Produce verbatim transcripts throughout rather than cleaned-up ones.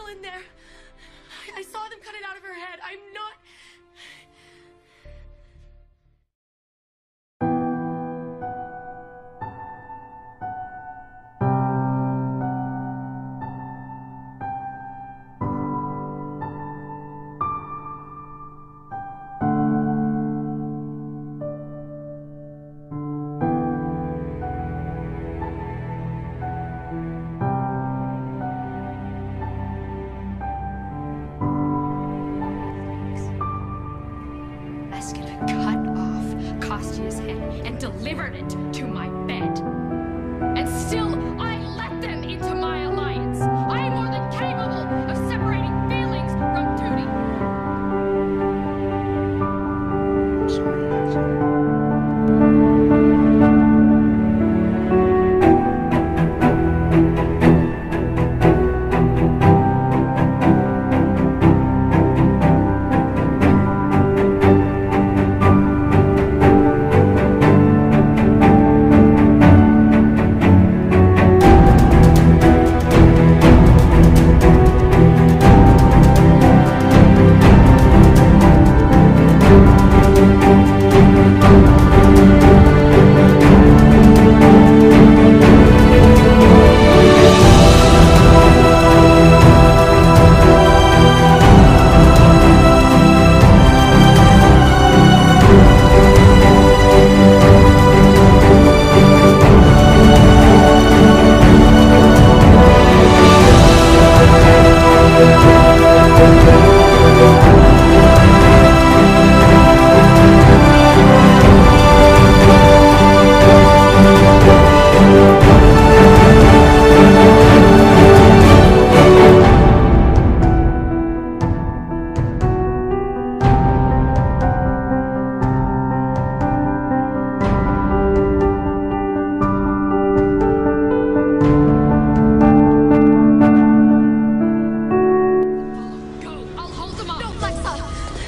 still in there. I saw them cut it out of her head. I'm not... cut off Kostia's head and delivered it to my bed. And still, I let them into my alliance. I am more than capable of separating feelings from duty. I'm sorry, Lexa.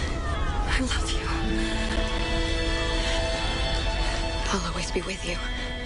I'll always be with you.